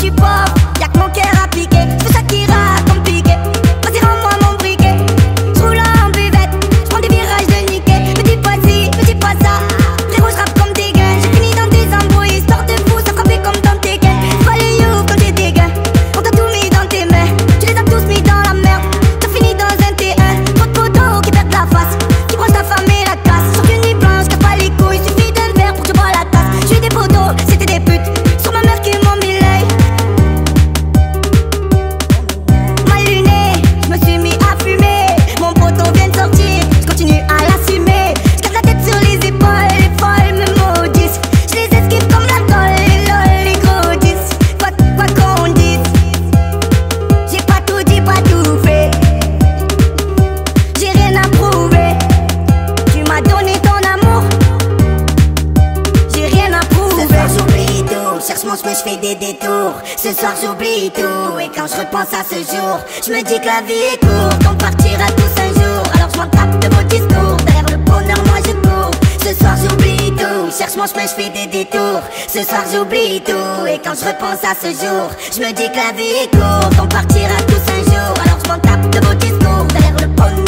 suis pauvre, y'a que mon cœur à piquer. Je fais ça qui rate comme piqué. Vas-y rends-moi mon briquet. Je roule en buvette, je prends des virages de niquet. Me dis pas ci, me dis pas ça. Frérot je rappe comme des gains. J'ai fini dans des embrouilles, histoire de fou, ça frappait comme dans tes gains. Pas les you comme des dégâts. On t'a tout mis dans tes mains, tu les as tous mis dans la merde. T'as fini dans un T1, trop de potos qui perdent la face. Qui broche ta femme et la casse. Sur qu'une nuit blanche, casse pas les couilles. Suffit d'un verre pour que tu bois la tasse. J'suis des potos, c'était des putes. Sur ma mère qui m'ont mis l'œil. Mal luné, j'me suis mis à fumer. Mon poteau vient de sortir, j'continue à l'assumer. J'garde la tête sur les épaules, les folles me maudissent. J'les esquive comme la colle, les lol, les gros 10. Quoi qu'on dise, j'ai pas tout dit, pas tout fait. J'ai rien à prouver. Tu m'as donné ton amour, j'ai rien à prouver. Ce soir j'oublie tout, cherche mon chemin, j'fais des détours. Ce soir j'oublie tout, et quand je repense à ce jour, je me dis que la vie est courte, on partira tous un jour. Alors je m'en tape de vos discours, derrière le bonheur moi je cours. Ce soir j'oublie tout, cherche mon chemin, j'fais des détours. Ce soir j'oublie tout, et quand je repense à ce jour, je me dis que la vie est courte, on partira tous un jour. Alors je m'en tape de vos discours, derrière le bonheur